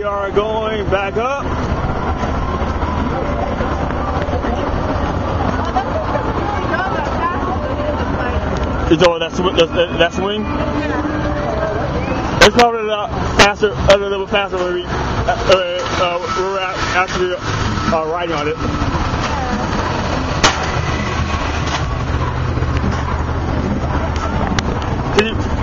are going back up. You know that swing? It's probably a little faster when we're actually riding on it. Can you